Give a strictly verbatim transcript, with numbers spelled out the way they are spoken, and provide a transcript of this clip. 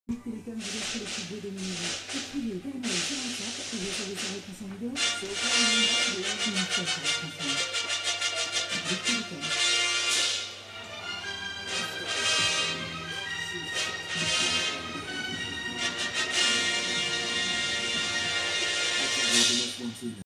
Mettez les thèmes directs sur le studio de numéro. Écrivez, terminez sur WhatsApp et vous recevez sa réponse en vidéo. C'est au cas où